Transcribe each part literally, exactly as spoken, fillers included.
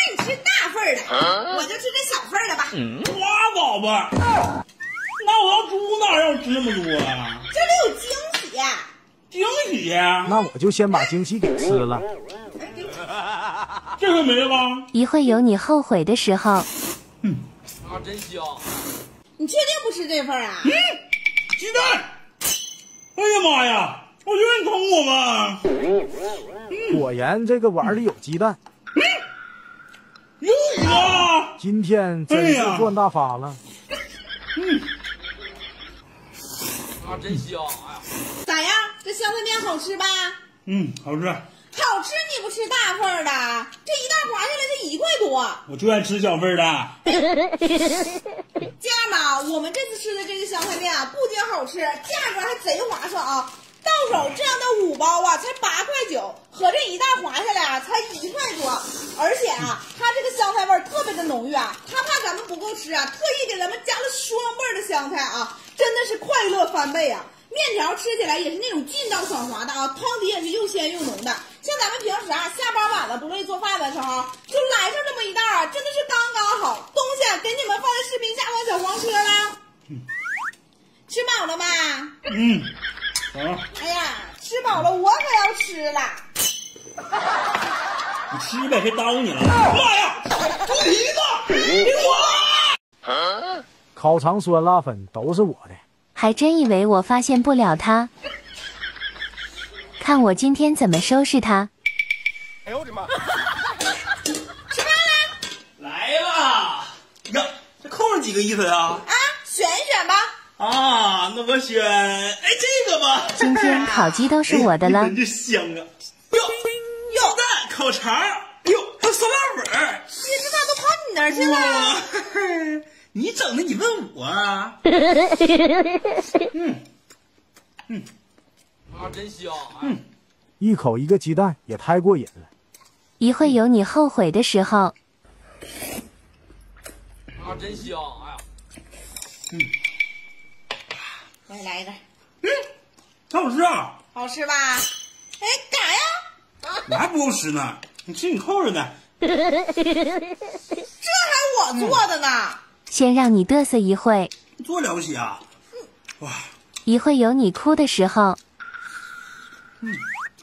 你吃大份的，我就吃这小份的吧。 拉倒吧，那我要猪哪让我吃那么多啊？ 这里有惊喜， 惊喜呀！ 那我就先把惊喜给吃了。 这回没了吧？ 一会有你后悔的时候。 嗯， 啊，真香！ 你确定不吃这份啊？ 嗯，鸡蛋！哎呀妈呀！我觉得你坑我吧。 嗯、果然这个碗里有鸡蛋。 嗯，又一个！ 今天真是赚大发了。 哎、嗯， 啊，真香！哎呀， 咋样？这香菜面好吃吧？ 嗯，好吃。 好吃你不吃大份的，这一袋划下来才一块多。 我就爱吃小份的。 这样吧，我们这次吃的这个香菜面啊，不仅好吃，价格还贼划算啊！到手这样的五包啊，才八块九，合这一袋划下来啊，才一块多。而且啊，它这个香菜味特别的浓郁啊，它怕咱们不够吃啊，特意给咱们加了双倍的香菜啊，真的是快乐翻倍啊！面条吃起来也是那种劲道爽滑的啊，汤底也是又鲜又浓的。像咱们平时啊下班晚了不乐意做饭的时候，就来上这么一袋啊，真的是刚刚好。东西啊给你们放在视频下方小黄车了。嗯，吃饱了吗？ 嗯，啊。 哎呀，吃饱了我可要吃了。 你吃呗，别耽误你了。妈呀，猪蹄子，给我！ 烤肠酸辣粉都是我的。 还真以为我发现不了它，看我今天怎么收拾它！ 哎呦我的妈！ 吃饭了， 来了呀！这扣上几个意思呀？ 啊，选一选吧。 啊，那我选哎这个吧。 今天烤鸡都是我的了。 哎、这香啊！哟，鸡蛋、烤肠，哎呦，还有酸辣粉。 你这咋都跑你那儿去了？ 你整的，你问我啊？嗯嗯， 啊，真香！ 嗯， 一口一个鸡蛋也太过瘾了。 一会有你后悔的时候。 啊，真香！哎呀， 嗯， 我也来一个。 嗯，好吃啊！ 好吃吧？哎，干啥呀？ 我还不够吃呢，你吃你扣着呢。 这还我做的呢。嗯， 先让你嘚瑟一会， 多了不起啊！哇！ 一会有你哭的时候。 嗯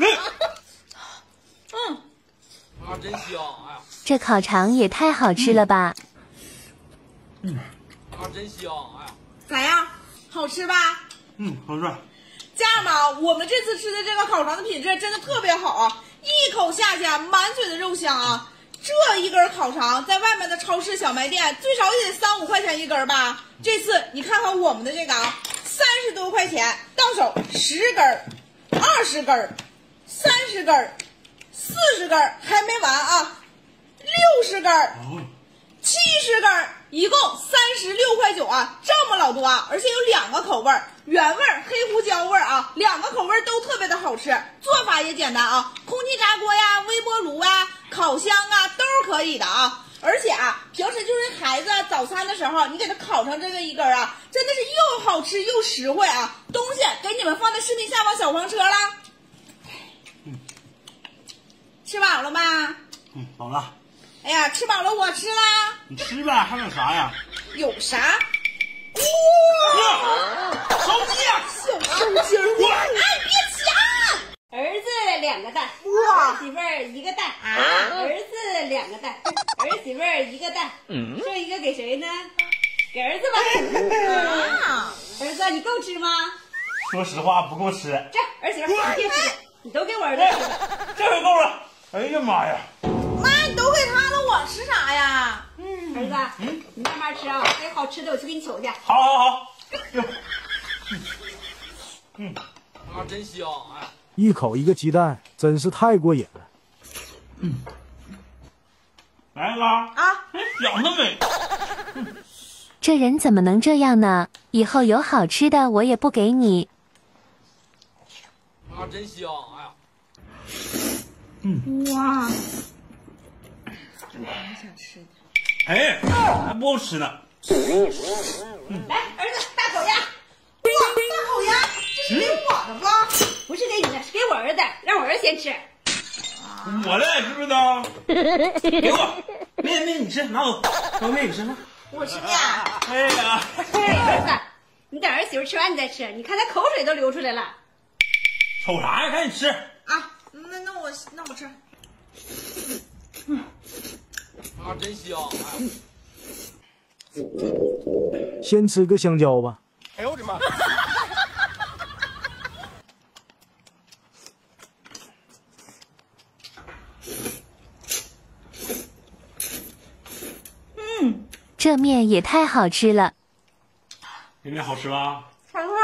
嗯， 啊，真香！哎呀， 这烤肠也太好吃了吧！ 嗯， 啊，真香！哎呀， 咋样？好吃吧？ 嗯，好吃。 这样吧，我们这次吃的这个烤肠的品质真的特别好啊，一口下去啊，满嘴的肉香啊。这一根烤肠在外面的超市小卖店最少也得三五块钱一根吧，这次你看看我们的这个啊，三十多块钱到手十根、二十根、三十根、四十根还没完啊，六十根、七十根，一共三十六块九啊，这么老多啊，而且有两个口味，原味黑胡椒味啊，两个口味都特别的好吃，做法也简单啊，空气炸锅呀、微波炉啊、烤箱啊都是可以的啊。而且啊，平时就是孩子早餐的时候，你给他烤成这个一根啊，真的是又好吃又实惠啊。东西给你们放在视频下方小黄车啦。 嗯， 吃饱了吗？ 嗯，饱了。 哎呀，吃饱了我吃啦。 你吃呗，还有啥呀？ 有啥？ 哇！烧鸡啊！ 小烧鸡儿！哎，别抢！ 儿子两个蛋， 哇！ 儿媳妇儿一个蛋啊！儿子两个蛋，儿媳妇儿一个蛋，剩一个给谁呢？给儿子吧。 啊！ 儿子，你够吃吗？ 说实话不够吃。 这儿媳妇儿别吃，你都给我儿子吃吧。 这回够了。哎呀妈呀！ 妈，你都给他了，我吃啥呀？ 嗯，儿子，嗯，你慢慢吃啊，还有好吃的我去给你取去。 好好好。哟。 嗯，啊，真香！哎。 一口一个鸡蛋，真是太过瘾了。 嗯，来啦啊！哎，想得美。 嗯、这人怎么能这样呢？以后有好吃的我也不给你。 啊，真香！哎呀， 嗯， 哇，真的很想吃的。 哎，还不够吃呢。 嗯，来，儿子，大口鸭。 哇，大口鸭，这是给我的吧？ 不是给你的，是给我儿子，让我儿子先吃。 我嘞，是不是呢？给我。 妹妹，你吃，拿走。小妹，你吃饭。 我吃面。 哎呀， 儿子，你等儿媳妇吃完你再吃，你看她口水都流出来了。 瞅啥呀？赶紧吃。 啊，那那我那我吃。 啊，真香！哎先吃个香蕉吧。 哎呦我的妈！ 嗯， 这面也太好吃了。 这面好吃吧？ 好吃。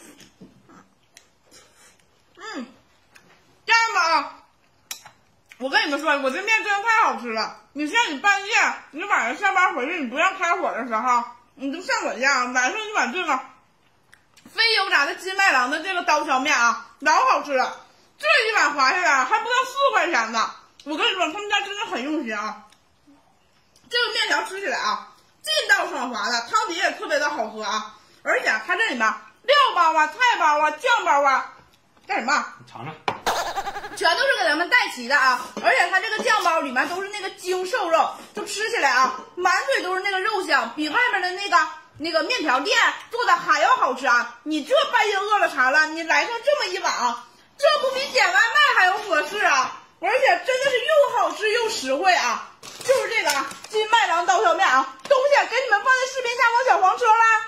嗯，家人们啊，我跟你们说，我这面真的太好吃了。你像你半夜，你晚上下班回去，你不让开火的时候，你就像我这样，晚上一碗这个非油炸的金麦郎的这个刀削面啊，老好吃了。这一碗划下来还不到四块钱呢。我跟你说，他们家真的很用心啊。这个面条吃起来啊，劲道爽滑的，汤底也特别的好喝啊。而且它这里面料包啊、菜包啊、酱包啊，干什么？ 你尝尝。 全都是给咱们带齐的啊！而且它这个酱包里面都是那个精瘦肉，就吃起来啊，满嘴都是那个肉香，比外面的那个那个面条店做的还要好吃啊！你这半夜饿了馋了，你来上这么一碗啊，这不比点外卖还要合适啊！而且真的是又好吃又实惠啊！就是这个啊，金麦郎刀削面啊，东西给你们放在视频下方小黄车啦。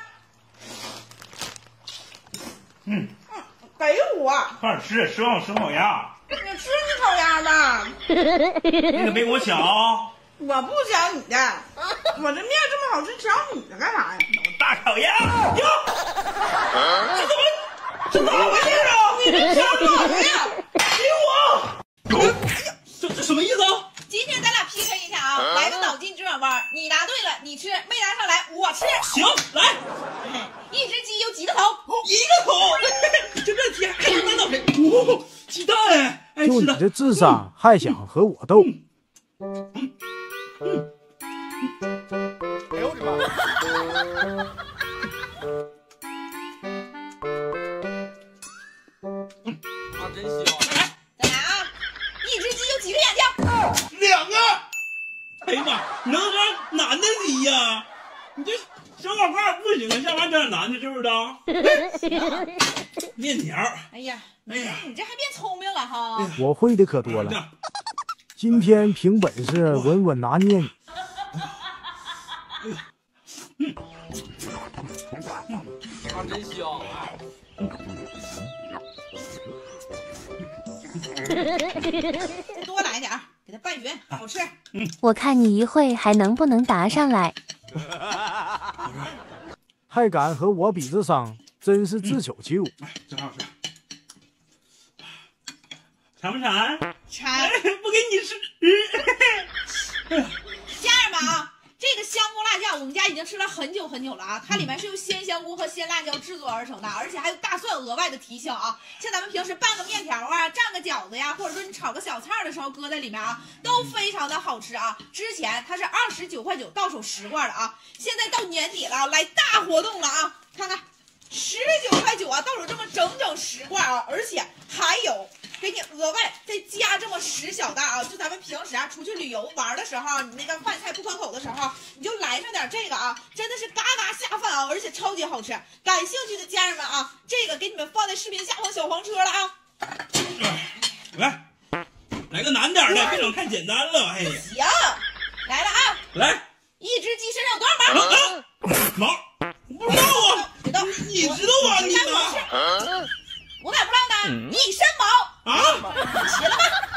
嗯嗯，给我， 快点吃，吃完我吃烤鸭。 你吃你烤鸭吧， 那个别给我抢啊！ 我不抢你的，我这面这么好吃，抢你的干啥呀？ 大烤鸭哟！这怎么这怎么回事啊？ 你这抢我的呀！ 给我！这这什么意思啊？ 今天咱俩 P K 一下啊，来个脑筋急转弯，你答对了你吃，没答上来我吃。 行，来， 一只鸡有几个头？ 一个头。就这题还能答对？哦，鸡蛋哎，爱吃的。 就你这智商，还想和我斗？ 哎呦我的妈！ 啊，真香！ 再来啊！一只鸡有几个眼睛？ 两个。哎呀妈，你能让男的题呀？你这小老话不行啊，下班整点男的，知不知道？面条。 哎呀， 哎呀， 你这还变聪明了哈！ 我会的可多了。今天凭本事稳稳拿捏你。 啊，真香！ 再多来点儿，给它拌匀，好吃。 我看你一会还能不能答上来。 还敢和我比智商，真是自求其辱。 哎，真好吃。馋不馋？ 馋。 不给你吃。 家人们啊，这个香菇辣酱我们家已经吃了很久很久了啊，它里面是由鲜香菇和鲜辣椒制作而成的，而且还有大蒜额外的提香啊。像咱们平时拌个面条啊、蘸个饺子呀，或者说你炒个小菜的时候搁在里面啊，都非常的好吃啊。之前它是二十九块九到手十罐的啊，现在到年底了，来大活动了啊！看看，十九块九啊，到手这么整整十罐啊，而且还有。给你额外再加这么十小袋啊！就咱们平时啊出去旅游玩的时候，你那个饭菜不可口的时候，你就来上点这个啊，真的是嘎嘎下饭啊，而且超级好吃。感兴趣的家人们啊，这个给你们放在视频下方小黄车了啊！ 来，来个难点的，别整太简单了。哎呀， 行，来了啊！ 来， 一只鸡身上有多少毛？ 啊啊、毛？不知道啊， 知道？ 你知道啊？你呢？ 我咋不知道呢？一身毛啊？ 起了吧？